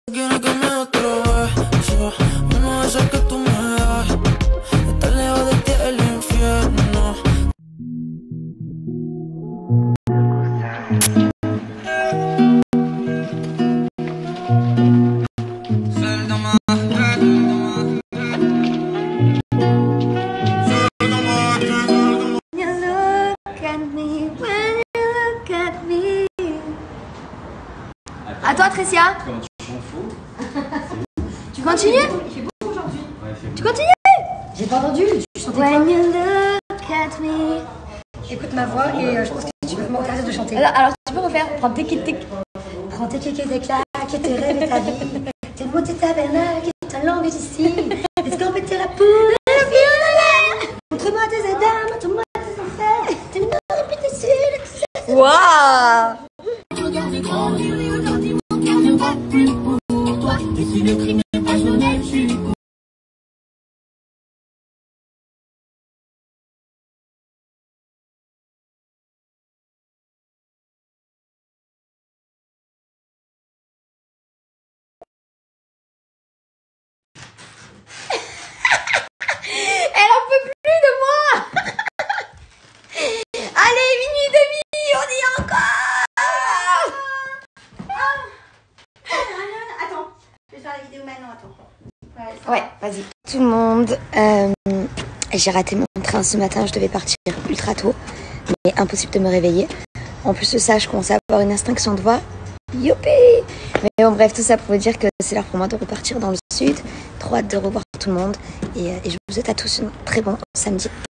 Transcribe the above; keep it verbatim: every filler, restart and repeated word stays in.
Quiero que me des otro beso, uno de esos que tú me das. Estar lejos de ti es el infierno. À toi, Tricia. Comment tu chantes faux? Tu continues? Il fait beau aujourd'hui. Ouais, il fait Tu beau. continues? J'ai pas entendu, tu chantais When quoi? you look at me. Écoute ma voix et euh, je pense que tu vas m'interdire de chanter. Alors, alors, tu peux refaire? Prends tes tic tic. Prends tes kicks et tes claques et tes rêves et ta vie. Tes mots, tes tabernacles et ta langue d'ici. Est-ce qu'on peut te la poule? Montre-moi tes édames, montre-moi tes enfers. Tes noms répétés sur le Waouh! Elle en peut plus de moi. Allez, minuit et demi, on y est encore. Attends, je vais faire la vidéo maintenant, attends. Ouais, vas-y. Tout le monde, euh, j'ai raté mon train ce matin, je devais partir ultra tôt, mais impossible de me réveiller. En plus de ça, je commençais à avoir une extinction de voix. Youpi! Mais bon, bref, tout ça pour vous dire que c'est l'heure pour moi de repartir dans le sud. Trop hâte de revoir tout le monde. Et, euh, et je vous souhaite à tous un très bon samedi.